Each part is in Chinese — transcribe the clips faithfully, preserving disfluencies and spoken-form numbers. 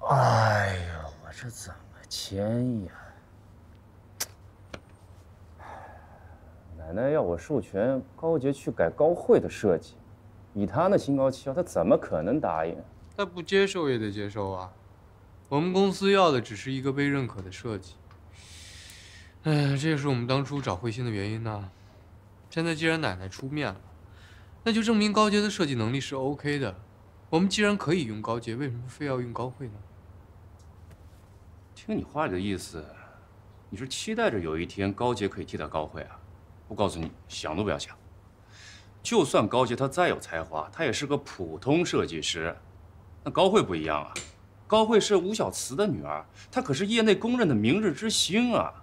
哎呀，我这怎么签呀？奶奶要我授权高洁去改高会的设计，以他那心高气傲，他怎么可能答应？ 他不接受也得接受啊。我们公司要的只是一个被认可的设计。哎，这也是我们当初找慧心的原因呢。现在既然奶奶出面了，那就证明高洁的设计能力是 OK 的。我们既然可以用高洁，为什么非要用高慧呢？ 听你话里的意思，你是期待着有一天高洁可以替代高慧啊？我告诉你，想都不要想。就算高洁她再有才华，她也是个普通设计师。那高慧不一样啊，高慧是吴小慈的女儿，她可是业内公认的明日之星啊。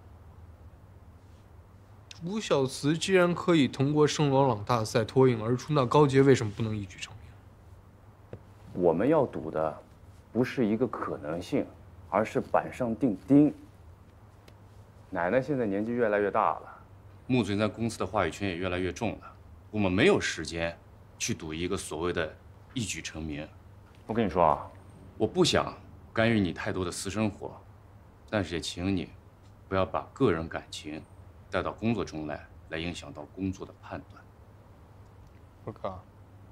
吴小慈既然可以通过圣罗朗大赛脱颖而出，那高洁为什么不能一举成名？ 我们要赌的不是一个可能性，而是板上钉钉。奶奶现在年纪越来越大了，木嘴在公司的话语权也越来越重了，我们没有时间去赌一个所谓的一举成名。我跟你说啊，我不想干预你太多的私生活，但是也请你不要把个人感情带到工作中来，来影响到工作的判断。 我靠！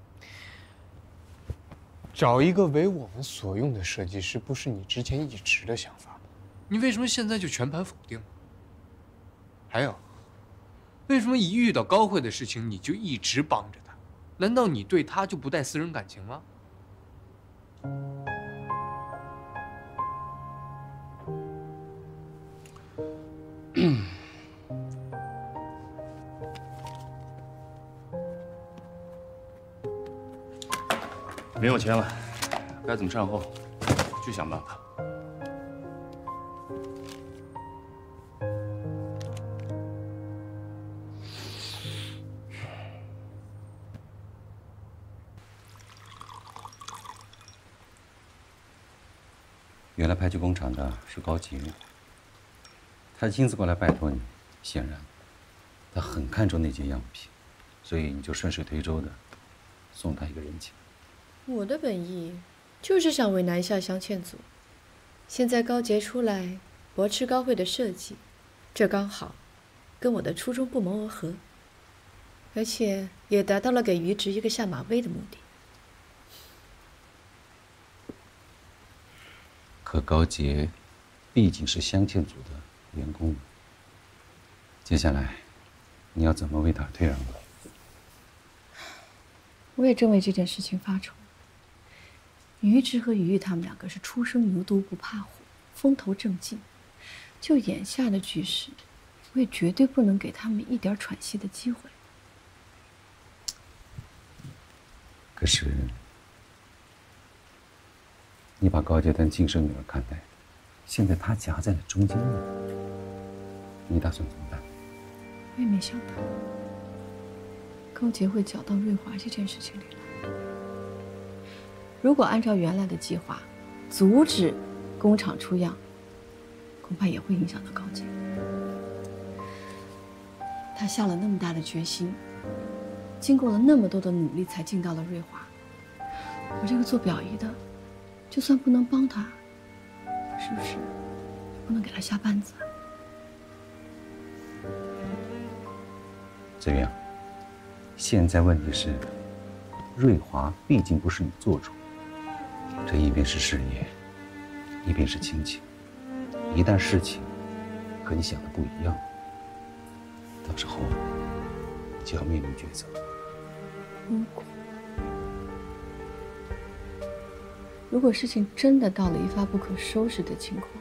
找一个为我们所用的设计师，不是你之前一直的想法吗？你为什么现在就全盘否定？还有，为什么一遇到高慧的事情你就一直帮着他？难道你对他就不带私人感情吗？ 没有钱了，该怎么善后，去想办法。 原来派去工厂的是高洁，他亲自过来拜托你，显然他很看重那件样品，所以你就顺水推舟的送他一个人情。 我的本意就是想为难一下镶嵌组，现在高洁出来驳斥高慧的设计，这刚好跟我的初衷不谋而合，而且也达到了给于直一个下马威的目的。 可高洁毕竟是镶嵌组的员工，接下来你要怎么为他退让呢？ 我也正为这件事情发愁。于直和于玉他们两个是初生牛犊不怕虎，风头正劲。就眼下的局势，我也绝对不能给他们一点喘息的机会。 可是，你把高洁当亲生女儿看待，现在她夹在了中间呢，你打算怎么办？ 我也没想到高洁会搅到瑞华这件事情里来。如果按照原来的计划，阻止工厂出样，恐怕也会影响到高洁。他下了那么大的决心，经过了那么多的努力才进到了瑞华。我这个做表姨的，就算不能帮他，是不是不能给他下绊子啊？ 子渊，现在问题是，瑞华毕竟不是你做主，这一边是事业，一边是亲情，一旦事情和你想的不一样，到时候就要面临抉择。 如果如果事情真的到了一发不可收拾的情况，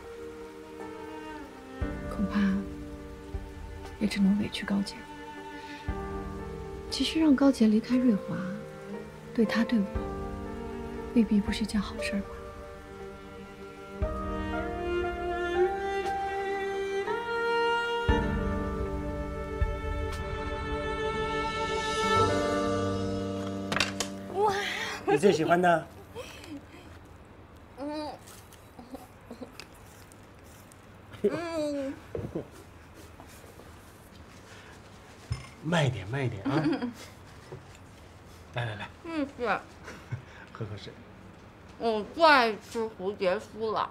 恐怕也只能委屈高洁。其实让高洁离开瑞华，对他对我，未必不是件好事吧。 哇！ 你最喜欢的？ 嗯嗯， 慢一点，慢一点啊！来来来， 嗯，是。 喝口水。 我不爱吃蝴蝶酥了。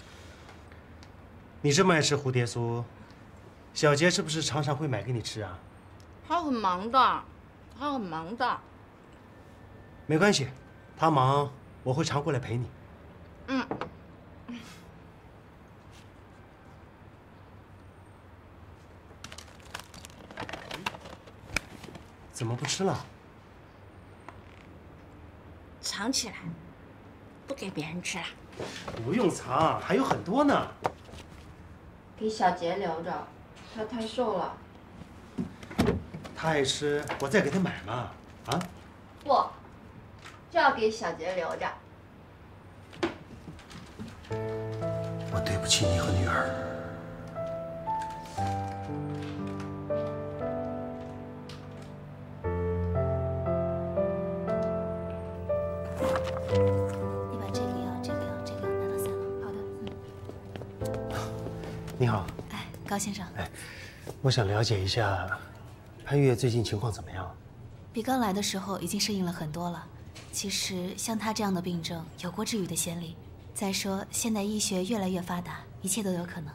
你这么爱吃蝴蝶酥，小杰是不是常常会买给你吃啊？ 他很忙的，他很忙的。 没关系，他忙，我会常过来陪你。 嗯。 怎么不吃了？ 藏起来，不给别人吃了。 不用藏，还有很多呢。 给小杰留着，他太瘦了。 他爱吃，我再给他买嘛。啊？ 不，就要给小杰留着。 我对不起你和女儿。 你把这个药、这个药、这个药拿到三楼。好的，嗯。 你好。 哎，高先生。 哎，我想了解一下，潘越最近情况怎么样？ 比刚来的时候已经适应了很多了。其实像他这样的病症，有过治愈的先例。再说，现代医学越来越发达，一切都有可能。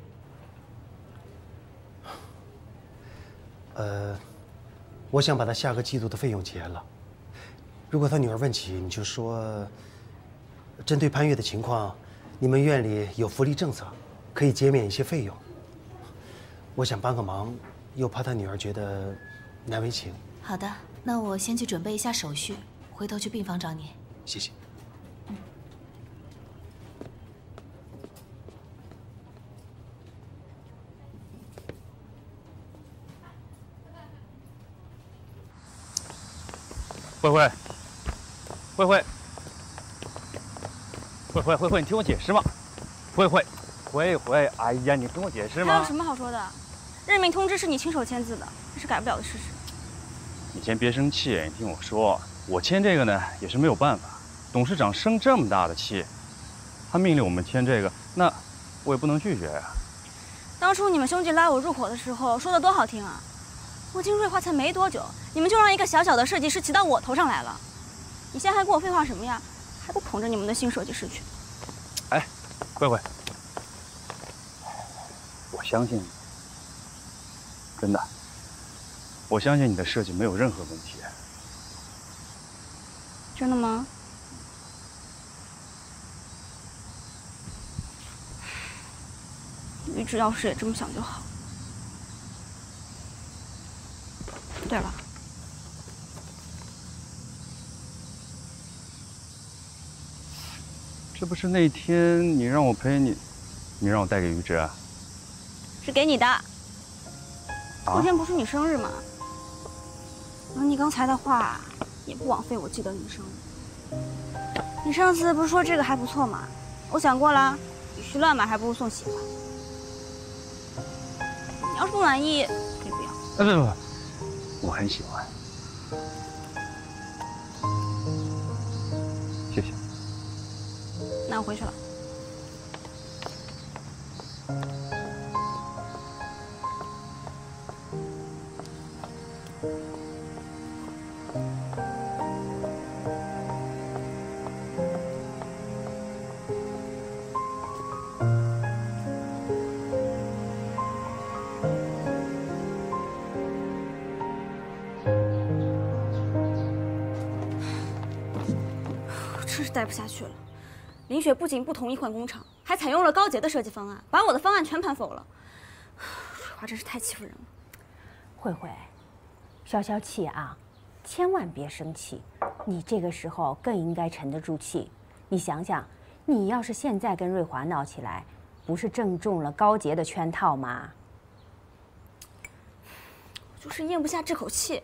呃，我想把他下个季度的费用结了。如果他女儿问起，你就说，针对潘越的情况，你们院里有福利政策，可以减免一些费用。我想帮个忙，又怕他女儿觉得难为情。 好的，那我先去准备一下手续，回头去病房找你。 谢谢。 嗯。 慧慧，慧慧，慧慧，慧慧，你听我解释嘛。慧慧，慧慧，哎呀，你听我解释嘛。 还有什么好说的？任命通知是你亲手签字的，这是改不了的事实。 你先别生气，你听我说，我签这个呢也是没有办法。董事长生这么大的气，他命令我们签这个，那我也不能拒绝呀。 当初你们兄弟拉我入伙的时候说的多好听啊！我进瑞华才没多久，你们就让一个小小的设计师骑到我头上来了。你现在还跟我废话什么呀？还不捧着你们的新设计师去？ 哎，慧慧，我相信你，真的，我相信你的设计没有任何问题。 真的吗？玉芝要是也这么想就好。对了， 这不是那天你让我陪你，你让我带给玉芝啊？ 是给你的。 啊？ 后天不是你生日吗？而你刚才的话也不枉费我记得你生日。你上次不是说这个还不错吗？我想过了，与其乱买，还不如送喜欢。你要是不满意，可以不要。 哎，不不不，我很喜欢。谢谢。 那我回去了。真是待不下去了。林雪不仅不同意换工厂，还采用了高洁的设计方案，把我的方案全盘否了。水花真是太欺负人了。 慧慧，消消气啊，千万别生气。你这个时候更应该沉得住气。你想想，你要是现在跟瑞华闹起来，不是正中了高洁的圈套吗？ 我就是咽不下这口气。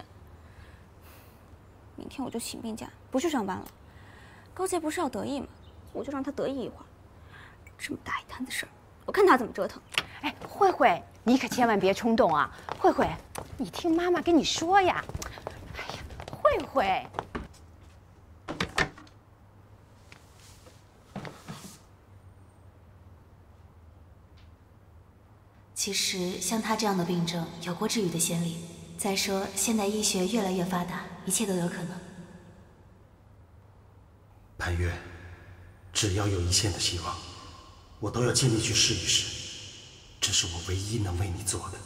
明天我就请病假，不去上班了。高洁不是要得意吗？我就让他得意一会儿。这么大一摊子事儿，我看他怎么折腾。 哎，慧慧，你可千万别冲动啊！慧慧，你听妈妈跟你说呀。哎呀，慧慧。 其实像他这样的病症，有过治愈的先例。再说，现代医学越来越发达，一切都有可能。 潘越， 只要有一线的希望，我都要尽力去试一试。这是我唯一能为你做的。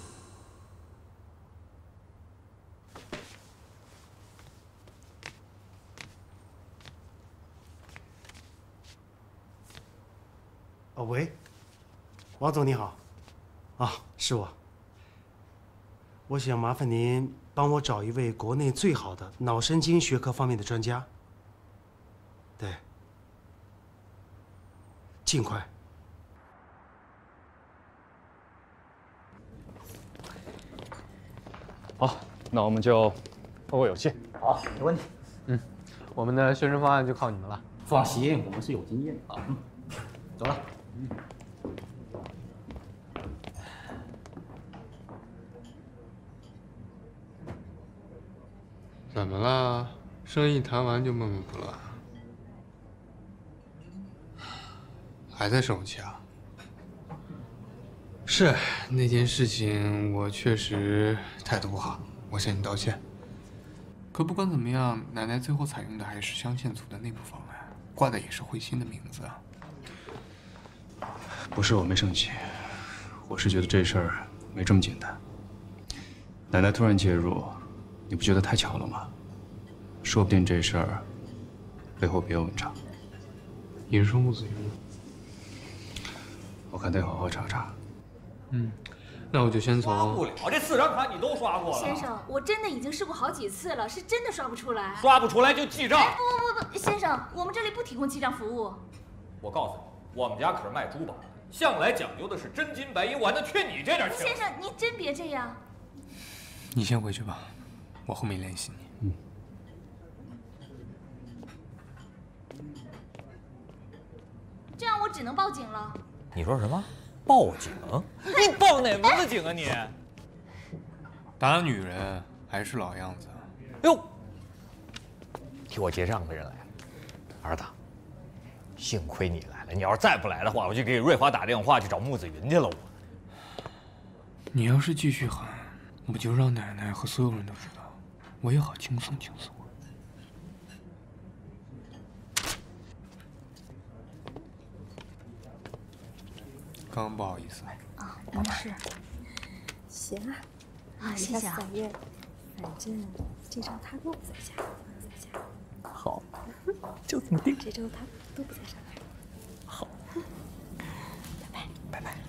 哦，喂，王总你好，啊，是我。我想麻烦您帮我找一位国内最好的脑神经学科方面的专家。对，尽快。 好，那我们就后会有期。 好，没问题。 嗯，我们的宣传方案就靠你们了。 放心，我们是有经验的啊。嗯，走了。嗯。 怎么了？生意谈完就闷闷不乐？还在生我气啊？是那件事情，我确实态度不好，我向你道歉。可不管怎么样，奶奶最后采用的还是镶嵌组的内部方案，挂的也是慧心的名字啊。 不是我没生气，我是觉得这事儿没这么简单。奶奶突然介入，你不觉得太巧了吗？说不定这事儿背后别有文章。 你是说穆子云？ 我看得好好查查。 嗯，那我就先从…… 刷不了，这四张卡你都刷过了。 先生，我真的已经试过好几次了，是真的刷不出来。 刷不出来就记账。 哎，不不不，先生，我们这里不提供记账服务。 我告诉你，我们家可是卖珠宝的，向来讲究的是真金白银，我能缺你这点钱？ 先生，你真别这样。 你先回去吧，我后面联系你。 嗯。 这样我只能报警了。 你说什么？报警？你报哪门子警啊你？ 打女人还是老样子。 哟，替我结账的人来了，儿子，幸亏你来了，你要是再不来的话，我就给瑞华打电话去找穆子云去了。我， 你要是继续喊，我就让奶奶和所有人都知道，我也好轻松轻松。刚刚不好意思啊，没事。行啊， 啊，谢谢啊。 反正这周他都不在家，在家。 好，就这么定。 这周他都不在上海。 好， 拜拜， 拜拜，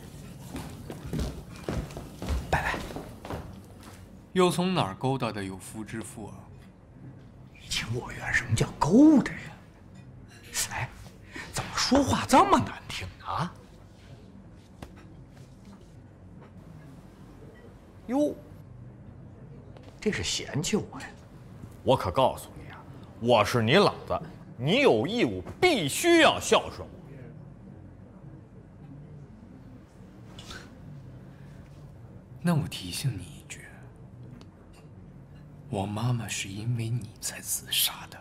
拜拜。 又从哪儿勾搭的有夫之妇啊？ 情我愿，什么叫勾搭呀？哎，怎么说话这么难听呢？啊？哟，这是嫌弃我呀！我可告诉你啊，我是你老子，你有义务必须要孝顺我。 那我提醒你一句，我妈妈是因为你才自杀的，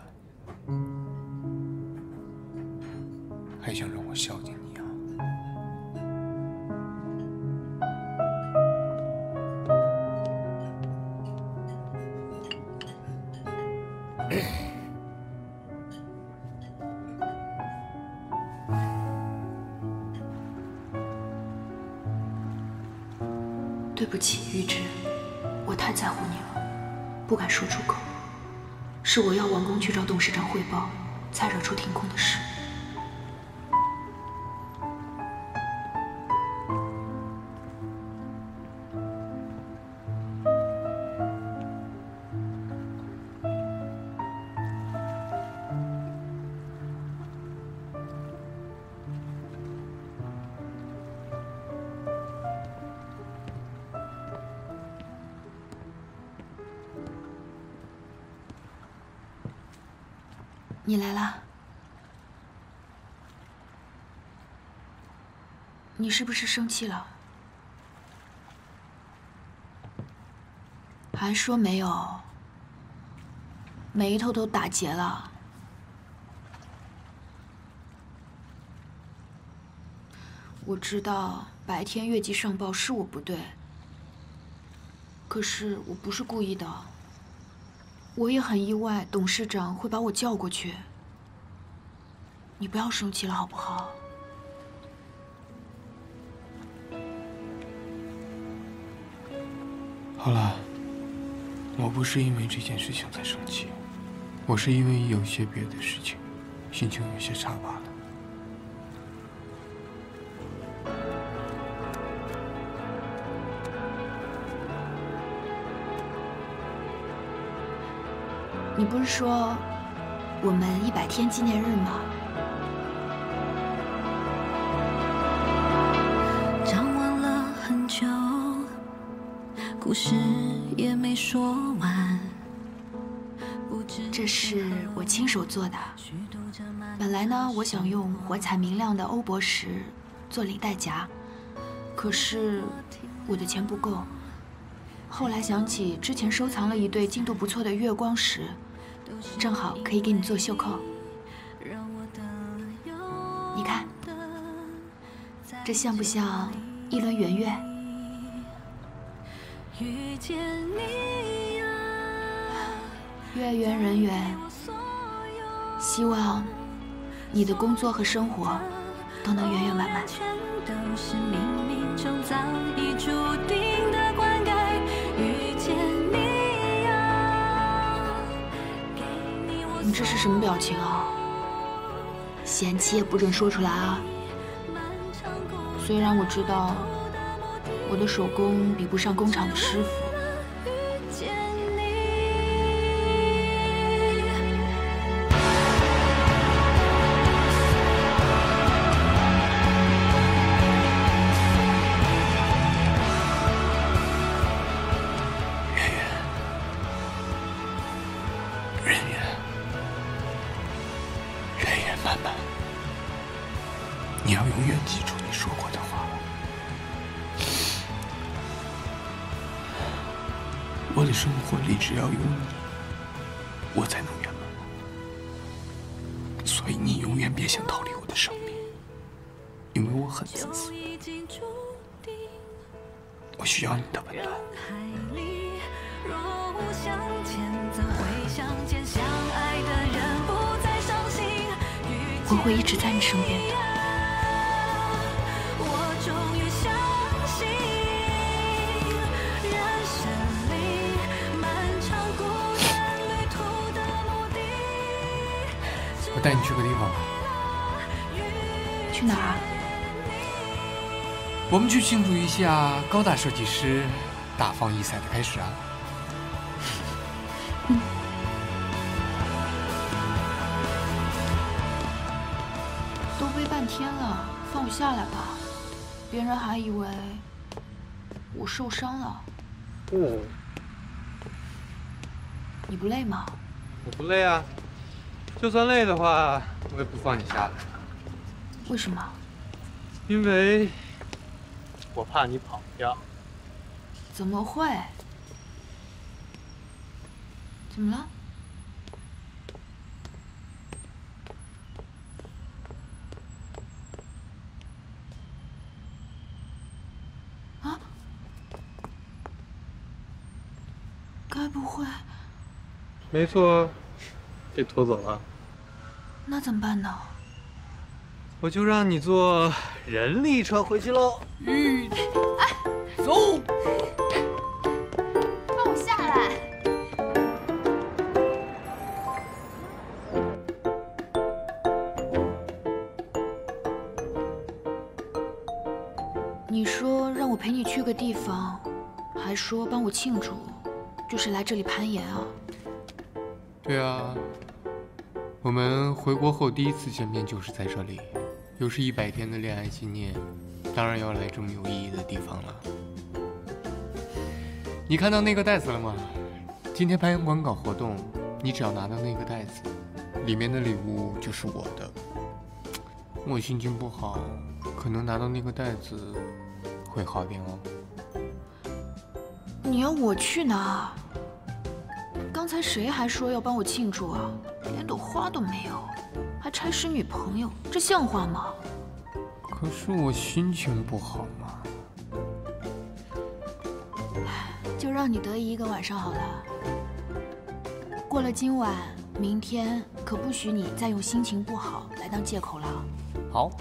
还想让我孝敬你啊？ 对不起，玉芝，我太在乎你了，不敢说出口。是我要完工去找董事长汇报，才惹出停工的事。你来啦？你是不是生气了？还说没有？眉头都打结了。我知道白天越级上报是我不对，可是我不是故意的。我也很意外，董事长会把我叫过去。 你不要生气了，好不好？ 好了，我不是因为这件事情才生气，我是因为有些别的事情，心情有些差罢了。 你不是说我们一百天纪念日吗？ 张望了很久，故事也没说完。 这是我亲手做的。本来呢，我想用火彩明亮的欧泊石做领带夹，可是我的钱不够。后来想起之前收藏了一对精度不错的月光石，正好可以给你做袖扣。你看，这像不像一轮圆月？月圆人圆，希望你的工作和生活都能圆圆满满。你这是什么表情啊？嫌弃也不准说出来啊！虽然我知道我的手工比不上工厂的师傅。 你要永远记住你说过的话。我的生活里只要有你，我才能圆满。所以你永远别想逃离我的生命，因为我很自私。我需要你的温暖。 我会一直在你身边的。 我带你去个地方吧。 去哪儿？ 我们去庆祝一下高大设计师大放异彩的开始啊！ 嗯。都背半天了，放我下来吧，别人还以为我受伤了。 哦。 你不累吗？ 我不累啊。就算累的话，我也不放你下来。 为什么？ 因为我怕你跑掉。 怎么会？怎么了？啊？该不会…… 没错。被拖走了， 那怎么办呢？ 我就让你坐人力车回去喽。嗯， 哎， 走！ 放我下来！你说让我陪你去个地方，还说帮我庆祝，就是来这里攀岩啊？ 对啊。我们回国后第一次见面就是在这里，又是一百天的恋爱纪念，当然要来这么有意义的地方了。你看到那个袋子了吗？今天攀岩馆搞活动，你只要拿到那个袋子，里面的礼物就是我的。我心情不好，可能拿到那个袋子会好点哦。 你要我去拿？刚才谁还说要帮我庆祝啊？连朵花都没有，还差使女朋友，这像话吗？ 可是我心情不好嘛。 就让你得意一个晚上好了。过了今晚， 明天可不许你再用心情不好来当借口了。 好。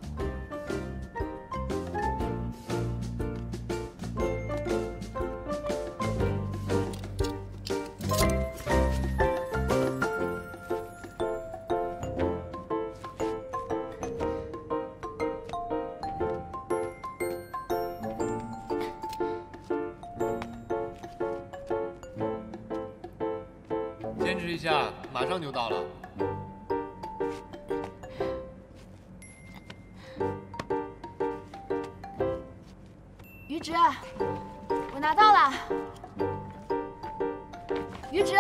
坚持一下，马上就到了。 于直，我拿到了。于直，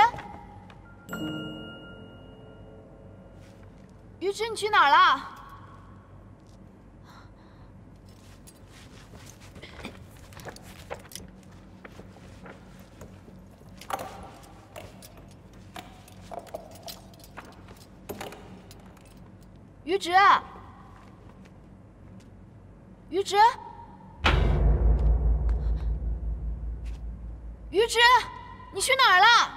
于直，你去哪儿了？于直，于直，于直，你去哪儿了？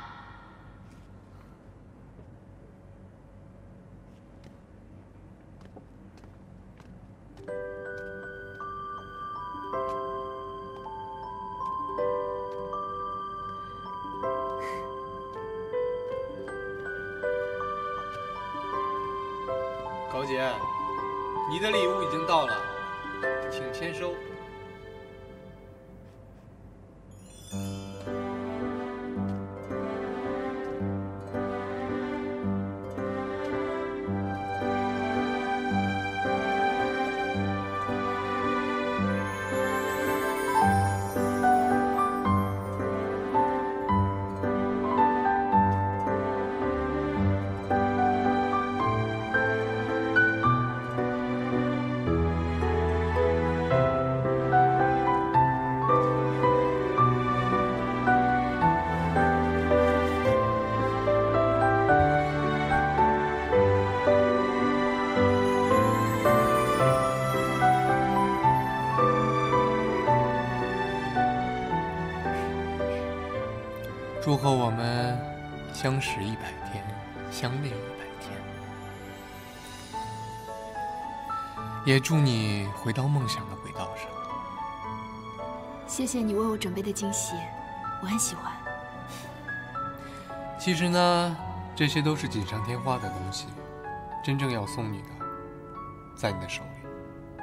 高姐，你的礼物已经到了，请签收。祝贺我们相识一百天，相恋一百天。也祝你回到梦想的轨道上。 谢谢你为我准备的惊喜，我很喜欢。 其实呢，这些都是锦上添花的东西，真正要送你的，在你的手里。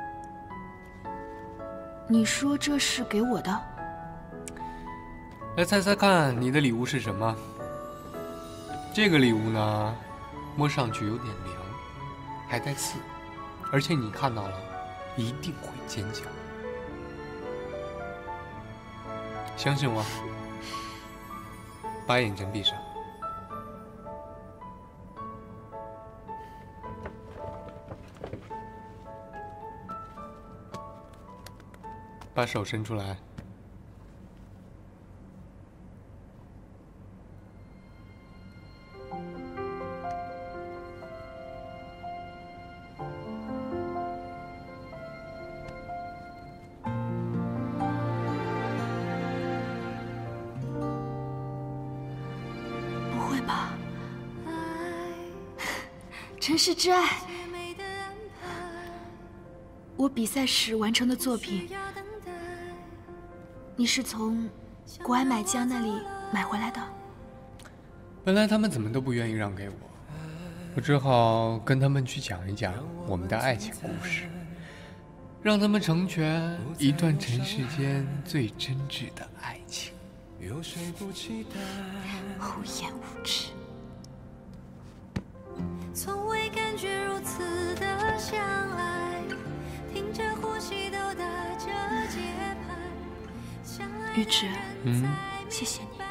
你说这是给我的？ 来猜猜看，你的礼物是什么？这个礼物呢，摸上去有点凉，还带刺，而且你看到了，一定会尖叫。相信我，把眼睛闭上。把手伸出来。 不会吧？真是挚爱。我比赛时完成的作品，你是从国外买家那里买回来的？ 本来他们怎么都不愿意让给我，我只好跟他们去讲一讲我们的爱情故事，让他们成全一段尘世间最真挚的爱情。 厚颜无耻。 从未感觉如此的相爱，听着呼吸都打着节拍。 玉芝， 嗯， 谢谢你。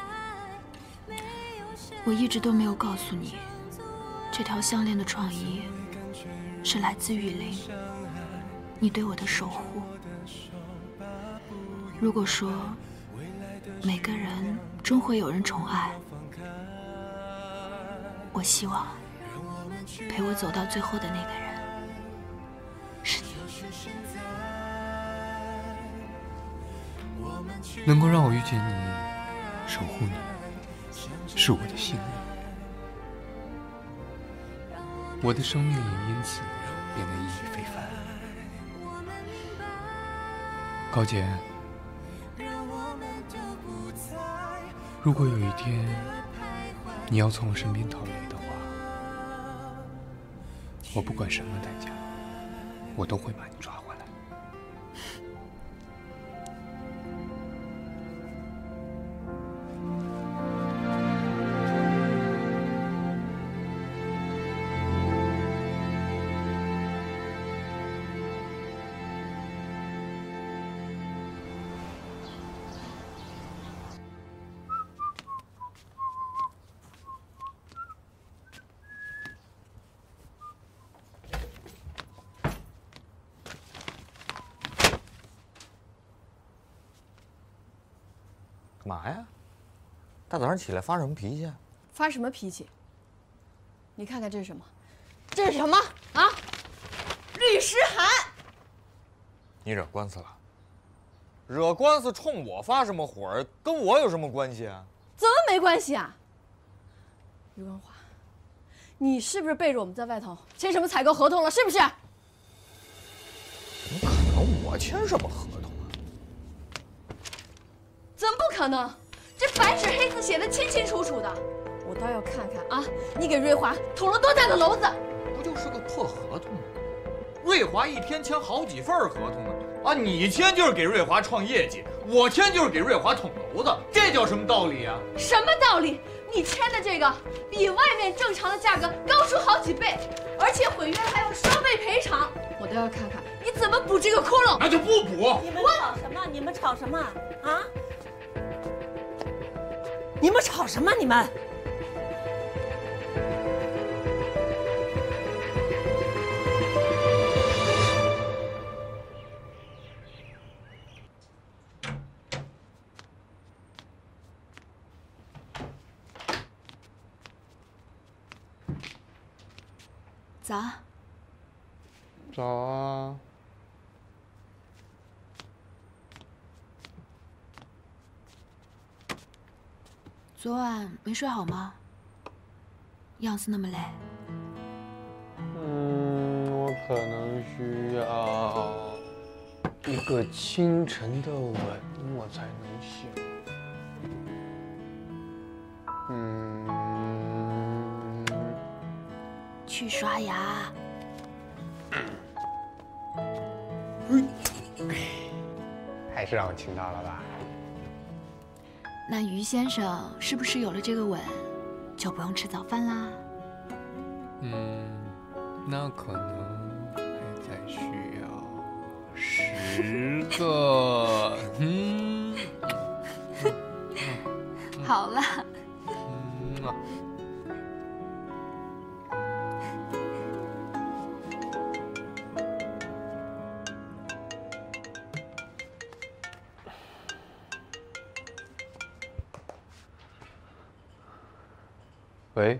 我一直都没有告诉你，这条项链的创意是来自雨林，你对我的守护。如果说每个人终会有人宠爱，我希望陪我走到最后的那个人是你。 能够让我遇见你，守护你，是我的幸运。 我的生命也因此变得意义非凡。高姐，如果有一天你要从我身边逃离的话，我不管什么代价，我都会把你抓回来。 干嘛呀？大早上起来发什么脾气啊？ 发什么脾气？你看看这是什么？这是什么啊？律师函。 你惹官司了？惹官司冲我发什么火？跟我有什么关系啊？ 怎么没关系啊？余文华，你是不是背着我们在外头签什么采购合同了？是不是？ 怎么可能？我签什么合同？ 怎么不可能？这白纸黑字写的清清楚楚的，我倒要看看啊！你给瑞华捅了多大的娄子？ 不就是个破合同吗？瑞华一天签好几份合同呢，啊，你签就是给瑞华创业绩，我签就是给瑞华捅娄子，这叫什么道理啊？ 什么道理？你签的这个比外面正常的价格高出好几倍，而且毁约还有双倍赔偿，我都要看看你怎么补这个窟窿。 那就不补！ 你们吵什么？你们吵什么啊？你们吵什么？你们！ 早。 早啊。 昨晚没睡好吗？样子那么累。 嗯，我可能需要一个清晨的吻，我才能醒。嗯。 去刷牙。 还是让我亲到了吧？ 那于先生是不是有了这个吻，就不用吃早饭啦？ 嗯，那可能还再需要十个。嗯。 好了。 嗯啊。喂，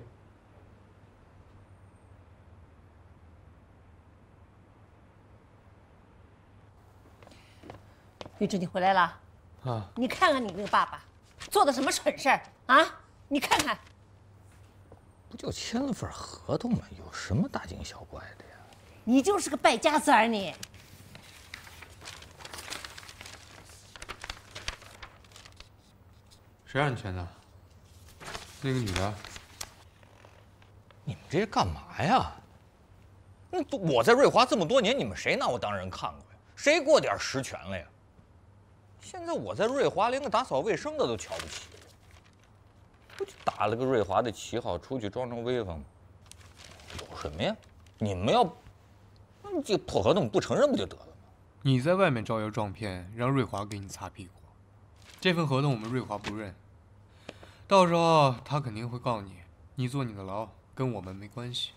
玉芝，你回来了啊！ 你看看你那个爸爸做的什么蠢事儿啊！你看看， 不就签了份合同吗？有什么大惊小怪的呀？ 你就是个败家子儿你！ 谁让你签的？那个女的。 你们这是干嘛呀？那我在瑞华这么多年，你们谁拿我当人看过呀？谁给我点实权了呀？现在我在瑞华连个打扫卫生的都瞧不起，不就打了个瑞华的旗号出去装装威风吗？有什么呀？你们要这破合同不承认不就得了吗？ 你在外面招摇撞骗，让瑞华给你擦屁股，这份合同我们瑞华不认，到时候他肯定会告你，你坐你的牢。跟我们没关系。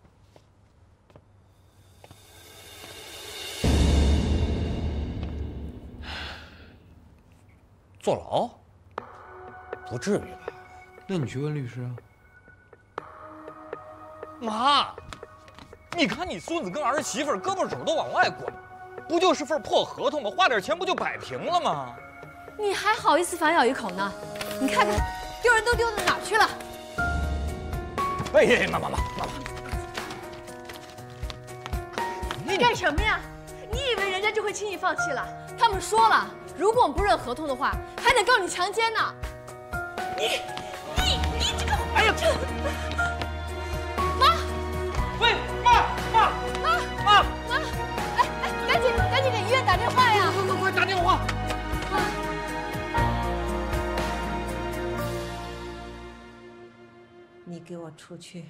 坐牢？不至于吧？ 那你去问律师啊。 妈，你看你孙子跟儿媳妇胳膊肘都往外滚，不就是份破合同吗？花点钱不就摆平了吗？ 你还好意思反咬一口呢？你看看，丢人都丢到哪儿去了？ 哎呀，妈妈妈妈妈， 你干什么呀？你以为人家就会轻易放弃了？他们说了，如果我们不认合同的话，还得告你强奸呢。你你你这个……哎呀！妈！ 喂，妈妈妈妈妈！哎哎，赶紧赶紧给医院打电话呀！ 快快快打电话！ 你给我出去！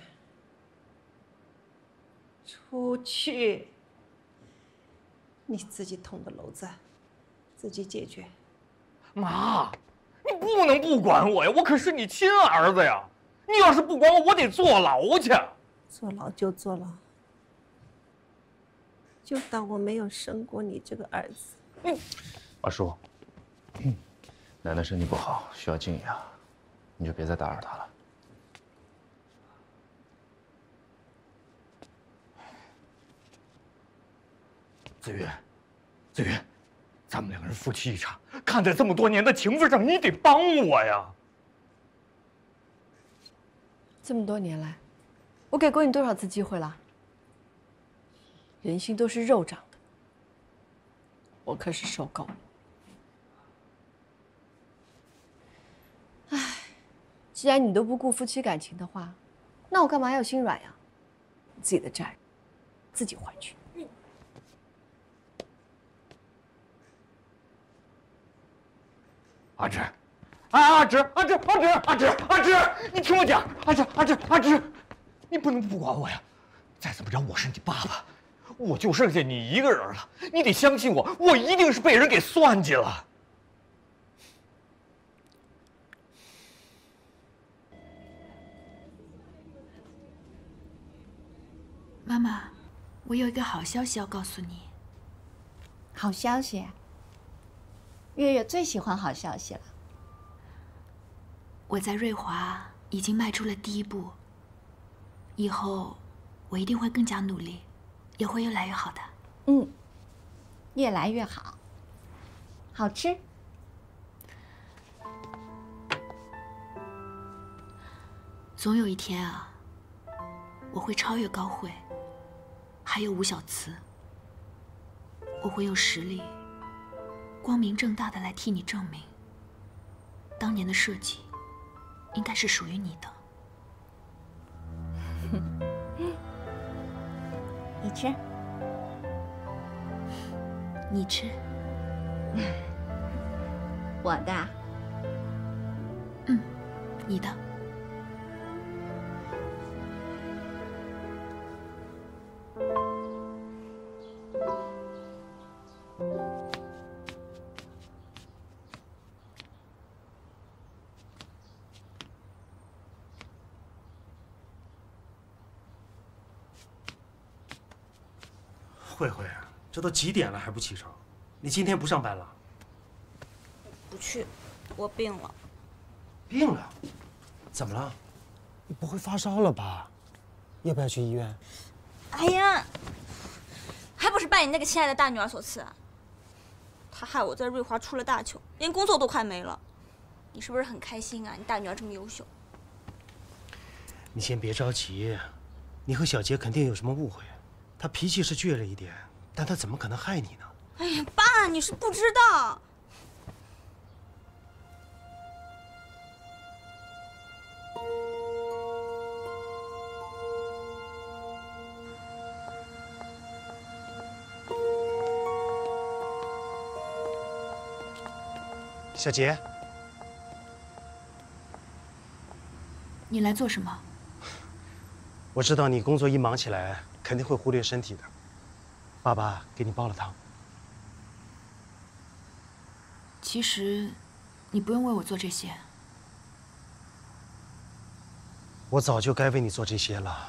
出去！你自己捅的篓子，自己解决。 妈，你不能不管我呀！我可是你亲儿子呀！你要是不管我，我得坐牢去。 坐牢就坐牢，就当我没有生过你这个儿子。 你， 阿叔，奶奶身体不好，需要静养，你就别再打扰她了。 子瑜，子瑜，咱们两个人夫妻一场，看在这么多年的情分上，你得帮我呀！ 这么多年来，我给过你多少次机会了？人心都是肉长的，我可是受够了。唉，既然你都不顾夫妻感情的话，那我干嘛要心软呀？自己的债，自己还去。 阿芝，啊阿芝，阿芝，阿芝，阿芝，阿芝，你听我讲，阿芝，阿芝，阿芝，你不能不管我呀！再怎么着，我是你爸爸，我就剩下你一个人了，你得相信我，我一定是被人给算计了。 妈妈，我有一个好消息要告诉你。 好消息。月月最喜欢好消息了。 我在瑞华已经迈出了第一步，以后我一定会更加努力，也会越来越好的。 嗯，越来越好。好吃。 总有一天啊，我会超越高慧，还有吴小慈。我会用实力，光明正大的来替你证明，当年的设计应该是属于你的。 你吃， 你吃， 我的， 嗯，你的。 慧慧，这都几点了还不起床？你今天不上班了？ 不去，我病了。 病了？怎么了？你不会发烧了吧？要不要去医院？ 哎呀，还不是拜你那个亲爱的大女儿所赐啊！她害我在瑞华出了大糗，连工作都快没了。你是不是很开心啊？你大女儿这么优秀。 你先别着急，你和小杰肯定有什么误会。他脾气是倔了一点，但他怎么可能害你呢？ 哎呀，爸，你是不知道。 小杰， 你来做什么？ 我知道你工作一忙起来，肯定会忽略身体的。爸爸给你煲了汤。 其实，你不用为我做这些。 我早就该为你做这些了，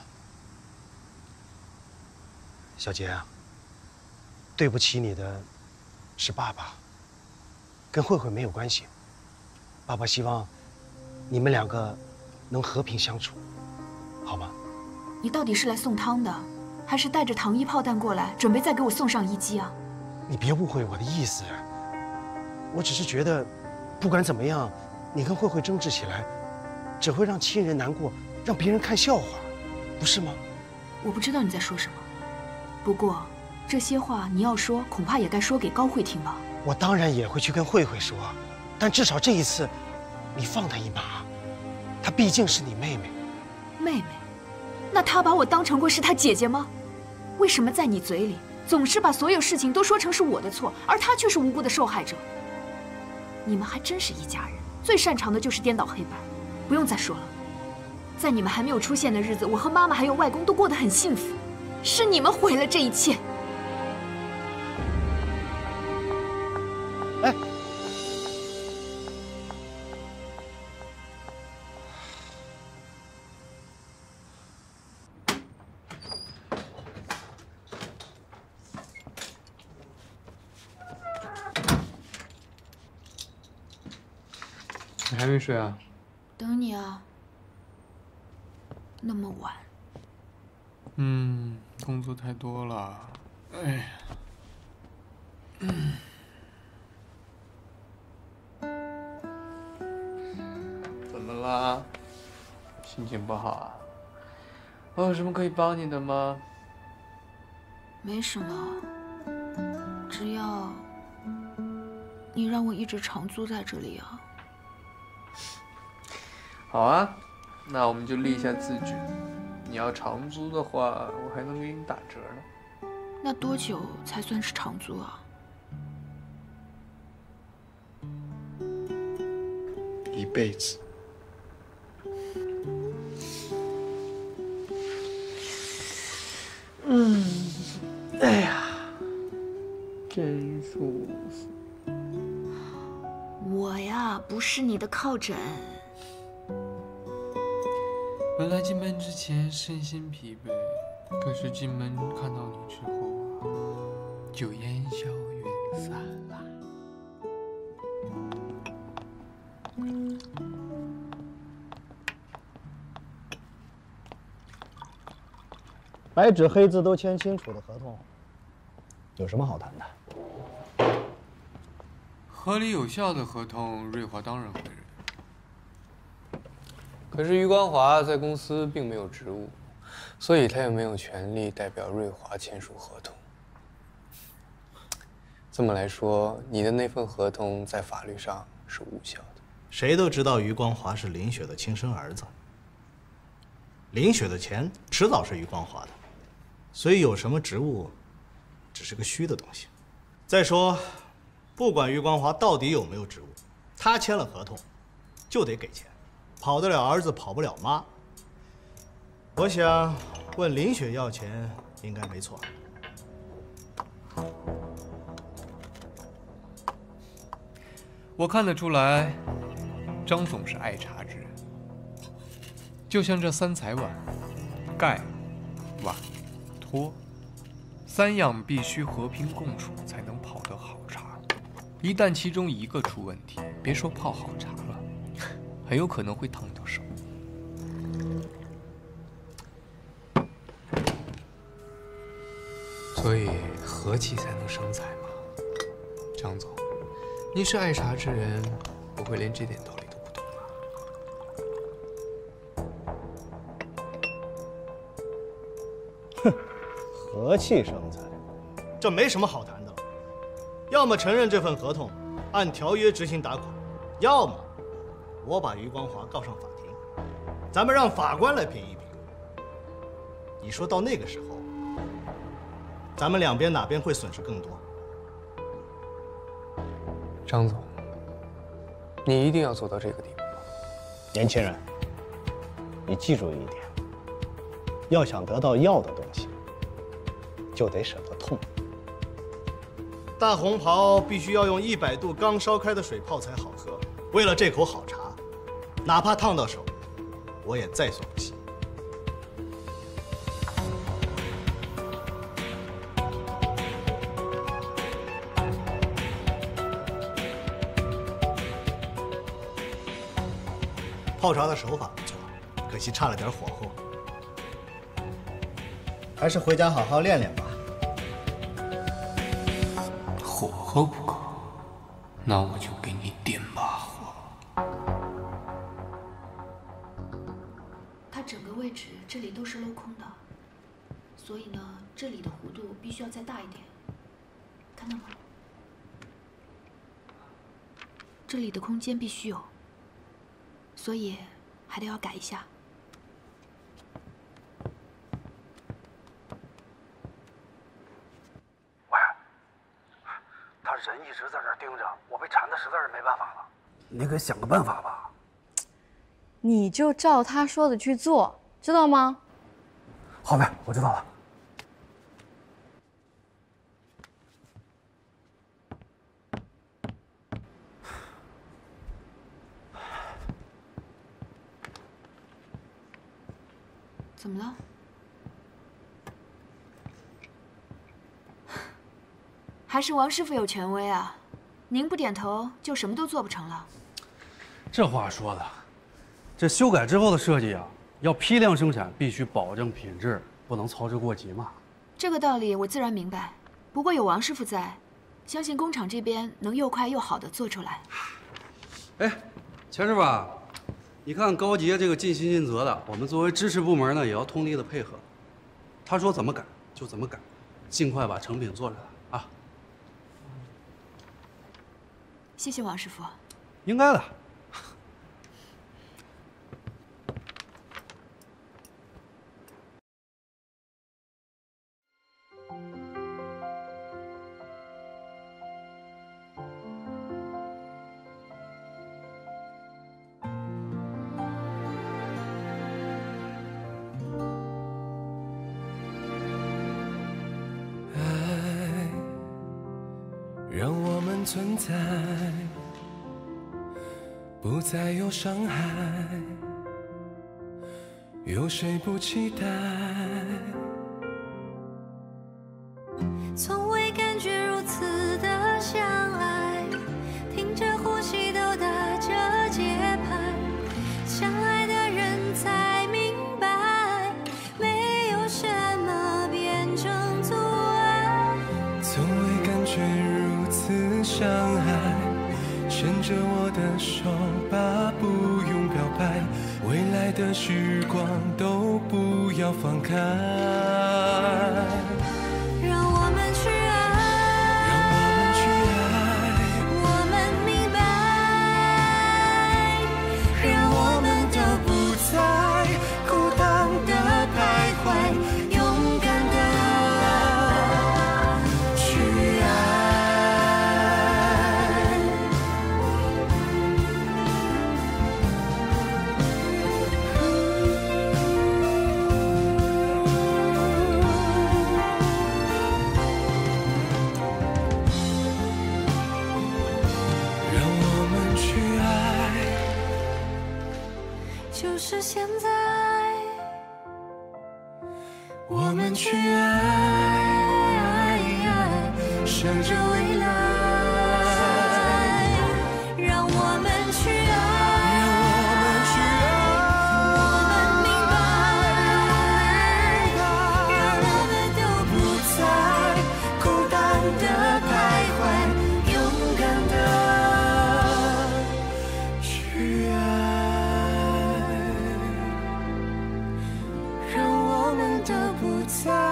小杰啊。对不起你的，是爸爸，跟慧慧没有关系。爸爸希望你们两个能和平相处，好吗？ 你到底是来送汤的，还是带着糖衣炮弹过来，准备再给我送上一击啊？ 你别误会我的意思，我只是觉得，不管怎么样，你跟慧慧争执起来，只会让亲人难过，让别人看笑话，不是吗？ 我不知道你在说什么，不过这些话你要说，恐怕也该说给高慧听吧。 我当然也会去跟慧慧说，但至少这一次，你放她一马。她毕竟是你妹妹。 妹妹？那她把我当成过是她姐姐吗？为什么在你嘴里总是把所有事情都说成是我的错，而她却是无辜的受害者？你们还真是一家人，最擅长的就是颠倒黑白。不用再说了，在你们还没有出现的日子，我和妈妈还有外公都过得很幸福，是你们毁了这一切。 哎， 你还没睡啊？ 等你啊。那么晚。 嗯，工作太多了。哎呀。嗯。怎么啦？心情不好啊？我有什么可以帮你的吗？ 没什么，只要你让我一直长租在这里啊。 好啊，那我们就立一下字据。你要长租的话，我还能给你打折呢。 那多久才算是长租啊？ 一辈子。 嗯，哎呀，真舒服。 我呀，不是你的靠枕。 本来进门之前身心疲惫，可是进门看到你之后啊，就烟消云散了。 白纸黑字都签清楚的合同，有什么好谈的？ 合理有效的合同，瑞华当然会认。可是余光华在公司并没有职务，所以他也没有权利代表瑞华签署合同。这么来说，你的那份合同在法律上是无效的。 谁都知道余光华是林雪的亲生儿子，林雪的钱迟早是余光华的，所以有什么职务，只是个虚的东西。再说，不管余光华到底有没有职务，他签了合同，就得给钱。跑得了儿子，跑不了妈。我想问林雪要钱，应该没错。 我看得出来，张总是爱茶之人。就像这三才碗、盖、碗、托，三样必须和平共处，才能泡得好茶。一旦其中一个出问题，别说泡好茶了，很有可能会烫到手。所以和气才能生财嘛。张总，你是爱茶之人，不会连这点道理都不懂吧？哼，和气生财，这没什么好谈的。要么承认这份合同，按条约执行打款；要么我把余光华告上法庭，咱们让法官来评一评。你说到那个时候，咱们两边哪边会损失更多？ 张总，你一定要做到这个地步吗？ 年轻人，你记住一点：要想得到要的东西，就得舍得痛。大红袍必须要用一百度刚烧开的水泡才好喝。为了这口好茶，哪怕烫到手，我也在所不惜。泡茶的手法不错，可惜差了点火候。还是回家好好练练吧。 火候不够，那我就给你点把火。 它整个位置这里都是镂空的， 所以呢，这里的弧度必须要再大一点，看到吗？这里的空间必须有，所以还得要改一下。 喂，他人一直在这儿盯着，我被缠的实在是没办法了。你给想个办法吧。 你就照他说的去做，知道吗？ 好呗，我知道了。 怎么了？还是王师傅有权威啊！您不点头，就什么都做不成了。 这话说的，这修改之后的设计啊，要批量生产，必须保证品质，不能操之过急嘛。 这个道理我自然明白，不过有王师傅在，相信工厂这边能又快又好的做出来。 哎，钱师傅，你看高杰这个尽心尽责的，我们作为支持部门呢，也要通力的配合。他说怎么改就怎么改，尽快把成品做出来啊！ 谢谢王师傅。 应该的。 让我们存在，不再有伤害，有谁不期待？ 从未感觉如此的相爱，听着呼吸都打着节拍，相爱的人才明白，没有什么变成阻碍。 从未感觉如此相爱，牵着我的手吧，不用表白，未来的时光都不要放开。 让我们去爱， 让我们去爱， 我们明白， 让我们都不再孤单的徘徊，勇敢的去爱。 就是现在， 我们去爱，向着未来。 让我们去爱， 让我们去爱， 我们明白，让我们都不再孤单的徘徊，勇敢的去爱。让我们都不再